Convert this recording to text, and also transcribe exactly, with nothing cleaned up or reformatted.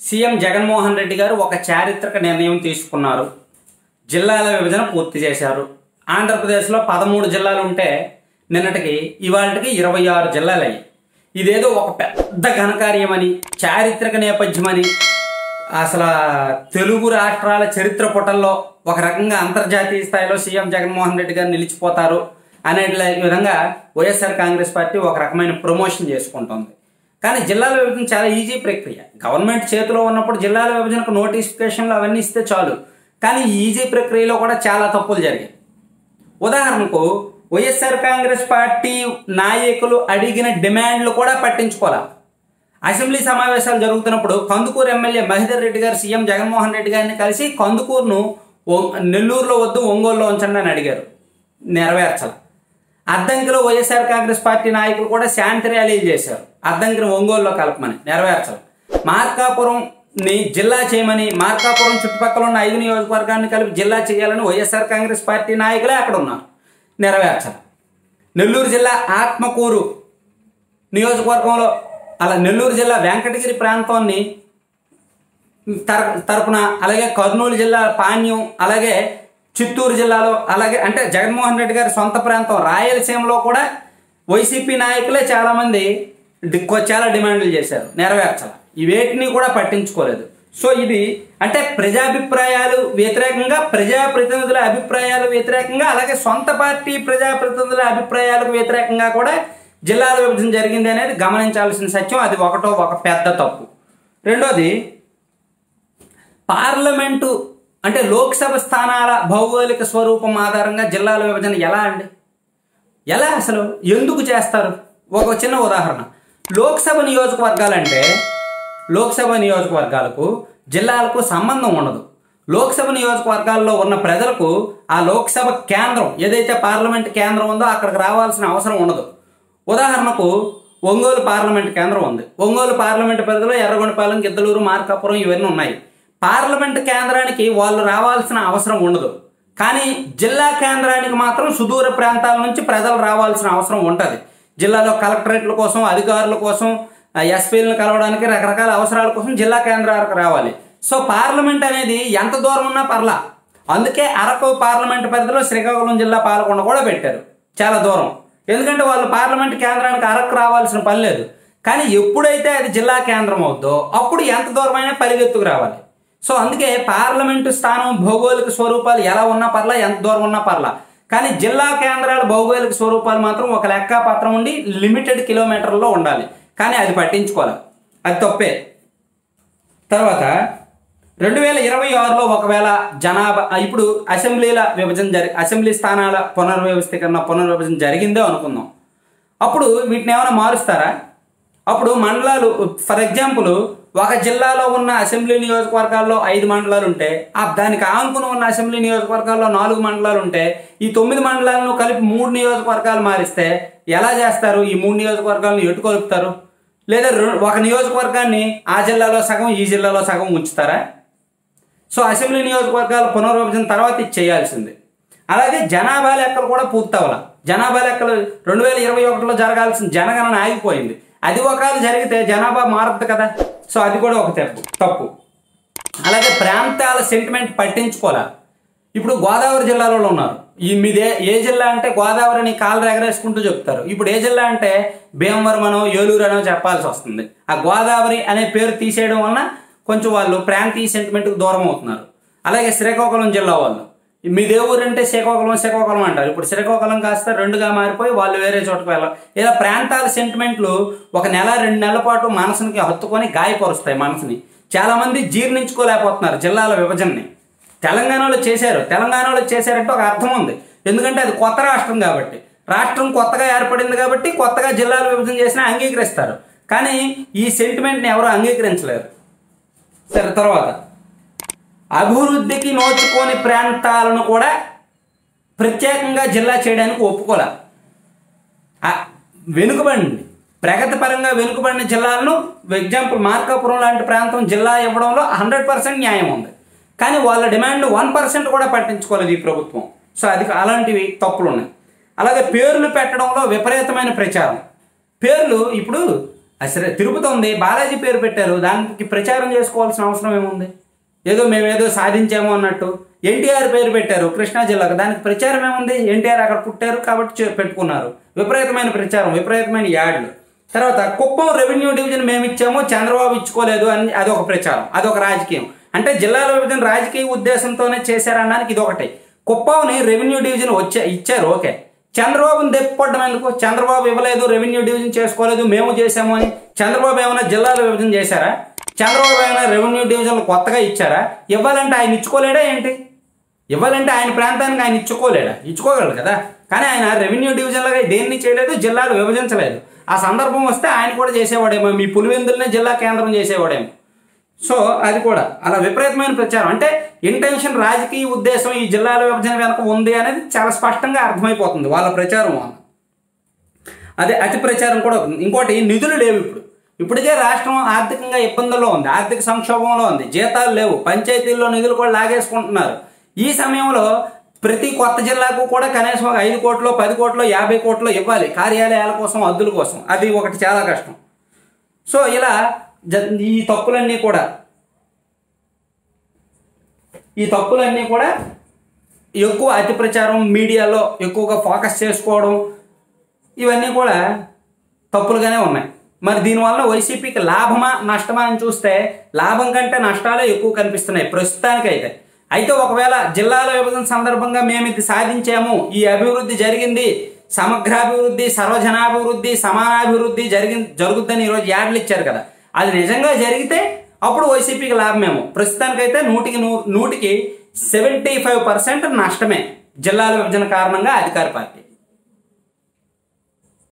CM Jaganmohan Reddy గారు ఒక చారిత్రక నిర్ణయం తీసుకున్నారు. జిల్లాల విభజన పూర్తి చేశారు. ఆంధ్రప్రదేశ్లో పదమూడు జిల్లాలు ఉంటే నిన్నటికి ఇవాళకి ఇరవై ఆరు జిల్లాలు అయ్యాయి. ఇదేదో ఒక పెద్ద ఘనకార్యమని, చారిత్రక నేపథ్యమని, అసలు తెలుగు రాష్ట్రాల చరిత్ర పుటల్లో ఒక రకంగా అంతర్జాతీయ స్థాయిలో సీఎం జగన్మోహన్ రెడ్డి గారు నిలిచిపోతారు అనే విధంగా వైఎస్ఆర్ కాంగ్రెస్ పార్టీ ఒక రకమైన ప్రమోషన్ చేసుకుంటుంది. కానీ జిల్లాల విభజన చాలా ఈజీ ప్రక్రియ. గవర్నమెంట్ చేతిలో ఉన్నప్పుడు జిల్లాల విభజనకు నోటిఫికేషన్లు అవన్నీ ఇస్తే చాలు. కానీ ఈ ఈజీ ప్రక్రియలో కూడా చాలా తప్పులు జరిగాయి. ఉదాహరణకు వైఎస్ఆర్ కాంగ్రెస్ పార్టీ నాయకులు అడిగిన డిమాండ్లు కూడా పట్టించుకోవాలి. అసెంబ్లీ సమావేశాలు జరుగుతున్నప్పుడు కందుకూరు ఎమ్మెల్యే మహిదర్ రెడ్డి గారు సీఎం జగన్మోహన్ రెడ్డి గారిని కలిసి కందుకూరును నెల్లూరులో వద్దు ఒంగోలులో ఉంచండి అని అడిగారు, నెరవేర్చాల. అద్దంకిలో వైఎస్ఆర్ కాంగ్రెస్ పార్టీ నాయకులు కూడా శాంతి ర్యాలీలు చేశారు, అద్దంకిని ఒంగోలులో కలపమని, నెరవేర్చాలి. మార్కాపురంని జిల్లా చేయమని, మార్కాపురం చుట్టుపక్కల ఉన్న ఐదు నియోజకవర్గాన్ని కలిపి జిల్లా చేయాలని వైఎస్ఆర్ కాంగ్రెస్ పార్టీ నాయకులే అక్కడ ఉన్నారు, నెరవేర్చాలి. నెల్లూరు జిల్లా ఆత్మకూరు నియోజకవర్గంలో, అలా నెల్లూరు జిల్లా వెంకటగిరి ప్రాంతాన్ని తర తరపున, అలాగే కర్నూలు జిల్లా పాణ్యం, అలాగే చిత్తూరు జిల్లాలో, అలాగే అంటే జగన్మోహన్ రెడ్డి గారి సొంత ప్రాంతం రాయలసీమలో కూడా వైసీపీ నాయకులే చాలామంది చాలా డిమాండ్లు చేశారు, నెరవేర్చాలి. ఇవేటిని కూడా పట్టించుకోలేదు. సో ఇది అంటే ప్రజాభిప్రాయాలు వ్యతిరేకంగా, ప్రజాప్రతినిధుల అభిప్రాయాలు వ్యతిరేకంగా, అలాగే సొంత పార్టీ ప్రజాప్రతినిధుల అభిప్రాయాలకు వ్యతిరేకంగా కూడా జిల్లాల విభజన జరిగింది అనేది గమనించాల్సిన సత్యం. అది ఒకటో ఒక పెద్ద తప్పు. రెండోది, పార్లమెంటు అంటే లోక్సభ స్థానాల భౌగోళిక స్వరూపం ఆధారంగా జిల్లాల విభజన ఎలా అండి, ఎలా అసలు ఎందుకు చేస్తారు? ఒక చిన్న ఉదాహరణ, లోక్సభ నియోజకవర్గాలంటే లోక్సభ నియోజకవర్గాలకు జిల్లాలకు సంబంధం ఉండదు. లోక్సభ నియోజకవర్గాల్లో ఉన్న ప్రజలకు ఆ లోక్సభ కేంద్రం ఏదైతే పార్లమెంట్ కేంద్రం ఉందో అక్కడికి రావాల్సిన అవసరం ఉండదు. ఉదాహరణకు ఒంగోలు పార్లమెంట్ కేంద్రం ఉంది. ఒంగోలు పార్లమెంట్ పరిధిలో ఎర్రగొండపాలెం, గిద్దలూరు, మార్కాపురం ఇవన్నీ ఉన్నాయి. పార్లమెంట్ కేంద్రానికి వాళ్ళు రావాల్సిన అవసరం ఉండదు. కానీ జిల్లా కేంద్రానికి మాత్రం సుదూర ప్రాంతాల నుంచి ప్రజలు రావాల్సిన అవసరం ఉంటుంది. జిల్లాలో కలెక్టరేట్ల కోసం, అధికారుల కోసం, ఎస్పీలను కలవడానికి, రకరకాల అవసరాల కోసం జిల్లా కేంద్రాలకు రావాలి. సో పార్లమెంట్ అనేది ఎంత దూరం ఉన్నా పర్లా. అందుకే అరకు పార్లమెంట్ పరిధిలో శ్రీకాకుళం జిల్లా పాలకొండ కూడా పెట్టారు, చాలా దూరం. ఎందుకంటే వాళ్ళు పార్లమెంట్ కేంద్రానికి అరకు రావాల్సిన పని లేదు. కానీ ఎప్పుడైతే అది జిల్లా కేంద్రం అవుద్దో అప్పుడు ఎంత దూరమైనా పరిగెత్తుకు రావాలి. సో అందుకే పార్లమెంటు స్థానం భౌగోళిక స్వరూపాలు ఎలా ఉన్నా పర్లా, ఎంత దూరం ఉన్నా పర్లా. కానీ జిల్లా కేంద్రాల భౌగోళిక స్వరూపాలు మాత్రం ఒక లెక్కాపత్రం ఉండి లిమిటెడ్ కిలోమీటర్లలో ఉండాలి. కానీ అది పట్టించుకోవాలి, అది తప్పే. తర్వాత రెండు వేల ఇరవై ఆరులో ఒకవేళ జనాభా ఇప్పుడు అసెంబ్లీల విభజన జరి అసెంబ్లీ స్థానాల పునర్వ్యవస్థీకరణ పునర్విభజన జరిగిందో అనుకుందాం. అప్పుడు వీటిని ఏమైనా మారుస్తారా? అప్పుడు మండలాలు, ఫర్ ఎగ్జాంపుల్ ఒక జిల్లాలో ఉన్న అసెంబ్లీ నియోజకవర్గాల్లో ఐదు మండలాలు ఉంటే, ఆ దానికి ఆనుకుని ఉన్న అసెంబ్లీ నియోజకవర్గాల్లో నాలుగు మండలాలు ఉంటే, ఈ తొమ్మిది మండలాలను కలిపి మూడు నియోజకవర్గాలు మారిస్తే ఎలా చేస్తారు? ఈ మూడు నియోజకవర్గాలను ఎటు కలుపుతారు? లేదా ఒక నియోజకవర్గాన్ని ఆ జిల్లాలో సగం, ఈ జిల్లాలో సగం ఉంచుతారా? సో అసెంబ్లీ నియోజకవర్గాల పునర్విభజన తర్వాత ఇది చేయాల్సింది. అలాగే జనాభా లెక్కలు కూడా పూర్తవ్వాలి. జనాభా లెక్కలు రెండు వేల ఇరవై ఒకటిలో జరగాల్సిన జనగణన ఆగిపోయింది. అది ఒకవేళ జరిగితే జనాభా మారద్దు కదా. సో అది కూడా ఒక తప్పు తప్పు అలాగే ప్రాంతాల సెంటిమెంట్ పట్టించుకోవాలి. ఇప్పుడు గోదావరి జిల్లాలో ఉన్నారు. ఈ మీదే ఏ జిల్లా అంటే గోదావరిని కాళ్ళు ఎగరేసుకుంటూ చెప్తారు. ఇప్పుడు ఏ జిల్లా అంటే భీమవరం అనో ఏలూరు అనో చెప్పాల్సి వస్తుంది. ఆ గోదావరి అనే పేరు తీసేయడం వలన కొంచెం వాళ్ళు ప్రాంతీయ సెంటిమెంట్కి దూరం అవుతున్నారు. అలాగే శ్రీకాకుళం జిల్లా వాళ్ళు మీదే ఊరు అంటే శ్రీకాకుళం శ్రీకాకుళం అంటారు. ఇప్పుడు శ్రీకాకుళం కాస్త రెండుగా మారిపోయి వాళ్ళు వేరే చోటుకు వెళ్ళాలి. ఇలా ప్రాంతాల సెంటిమెంట్లు ఒక నెల రెండు నెలల పాటు మనసునికి హత్తుకొని గాయపరుస్తాయి మనసుని. చాలా మంది జీర్ణించుకోలేకపోతున్నారు జిల్లాల విభజనని. తెలంగాణలో చేశారు, తెలంగాణలో చేశారంటే ఒక అర్థం ఉంది. ఎందుకంటే అది కొత్త రాష్ట్రం కాబట్టి, రాష్ట్రం కొత్తగా ఏర్పడింది కాబట్టి కొత్తగా జిల్లాల విభజన చేసినా అంగీకరిస్తారు. కానీ ఈ సెంటిమెంట్ని ఎవరు అంగీకరించలేరు. సరే, తర్వాత అభివృద్ధికి నోచుకోని ప్రాంతాలను కూడా ప్రత్యేకంగా జిల్లా చేయడానికి ఒప్పుకోలే. వెనుకబడింది, ప్రగతి పరంగా వెనుకబడిన జిల్లాలను, ఎగ్జాంపుల్ మార్కాపురం లాంటి ప్రాంతం జిల్లా ఇవ్వడంలో హండ్రెడ్ పర్సెంట్ న్యాయం ఉంది. కానీ వాళ్ళ డిమాండ్ వన్ పర్సెంట్ కూడా పట్టించుకోలేదు ఈ ప్రభుత్వం. సో అది అలాంటివి తప్పులు ఉన్నాయి. అలాగే పేర్లు పెట్టడంలో విపరీతమైన ప్రచారం. పేర్లు ఇప్పుడు అసలు తిరుపతి ఉంది, బాలాజీ పేరు పెట్టారు, దానికి ప్రచారం చేసుకోవాల్సిన అవసరం ఏముంది? ఏదో మేమేదో సాధించాము అన్నట్టు. ఎన్టీఆర్ పేరు పెట్టారు కృష్ణా జిల్లాకు, దానికి ప్రచారం ఏముంది? ఎన్టీఆర్ అక్కడ పుట్టారు కాబట్టి పెట్టుకున్నారు. విపరీతమైన ప్రచారం, విపరీతమైన యాడ్లు. తర్వాత కుప్పం రెవెన్యూ డివిజన్ మేము ఇచ్చాము, చంద్రబాబు ఇచ్చుకోలేదు అని అదొక ప్రచారం, అదొక రాజకీయం. అంటే జిల్లాల విభజన రాజకీయ ఉద్దేశంతోనే చేశారనడానికి ఇది ఒకటి. కుప్పంని రెవెన్యూ డివిజన్ వచ్చే ఇచ్చారు, ఓకే. చంద్రబాబుని దెప్పడం ఎందుకు? చంద్రబాబు ఇవ్వలేదు, రెవెన్యూ డివిజన్ చేసుకోలేదు, మేము చేసాము అని. చంద్రబాబు ఏమైనా జిల్లాల విభజన చేశారా? చంద్రబాబు ఏమైనా రెవెన్యూ డివిజన్లు కొత్తగా ఇచ్చారా? ఇవ్వాలంటే ఆయన ఇచ్చుకోలేడా ఏంటి? ఇవ్వాలంటే ఆయన ప్రాంతానికి ఆయన ఇచ్చుకోలేడా? ఇచ్చుకోగలడు కదా. కానీ ఆయన రెవెన్యూ డివిజన్లుగా దేన్ని చేయలేదు, జిల్లాలు విభజించలేదు. ఆ సందర్భం వస్తే ఆయన కూడా చేసేవాడేమో, మీ పులివెందులనే జిల్లా కేంద్రం చేసేవాడేమో. సో అది కూడా అలా విపరీతమైన ప్రచారం. అంటే ఇంటెన్షన్, రాజకీయ ఉద్దేశం ఈ జిల్లాల విభజన వెనక ఉంది అనేది చాలా స్పష్టంగా అర్థమైపోతుంది వాళ్ళ ప్రచారం వల్ల. అదే అతి ప్రచారం కూడా అవుతుంది. ఇంకోటి, నిధులు లేవు ఇప్పుడు. ఇప్పటికే రాష్ట్రం ఆర్థికంగా ఇబ్బందుల్లో ఉంది, ఆర్థిక సంక్షోభంలో ఉంది, జీతాలు లేవు, పంచాయతీల్లో నిధులు కూడా లాగేసుకుంటున్నారు. ఈ సమయంలో ప్రతి కొత్త జిల్లాకు కూడా కనీసం ఒక ఐదు కోట్లు పది కోట్లు యాభై కోట్లు ఇవ్వాలి కార్యాలయాల కోసం, అద్దుల కోసం. అది ఒకటి చాలా కష్టం. సో ఇలా ఈ తప్పులన్నీ కూడా ఈ తప్పులన్నీ కూడా ఎక్కువ అతి ప్రచారం, మీడియాలో ఎక్కువగా ఫోకస్ చేసుకోవడం, ఇవన్నీ కూడా తప్పులుగానే ఉన్నాయి. మరి దీనివల్ల వైసీపీకి లాభమా నష్టమా అని చూస్తే లాభం కంటే నష్టాలే ఎక్కువ కనిపిస్తున్నాయి ప్రస్తుతానికైతే. అయితే ఒకవేళ జిల్లాల విభజన సందర్భంగా మేము ఇది సాధించాము, ఈ అభివృద్ధి జరిగింది, సమగ్రాభివృద్ధి, సర్వజనాభివృద్ధి, సమానాభివృద్ధి జరిగి జరుగుద్దని ఈరోజు యాడ్లు ఇచ్చారు కదా, అది నిజంగా జరిగితే అప్పుడు వైసీపీకి లాభమేమో. ప్రస్తుతానికైతే నూటికి నూ నూటికి సెవెంటీ ఫైవ్ పర్సెంట్ నష్టమే జిల్లాల విభజన కారణంగా అధికార పార్టీ.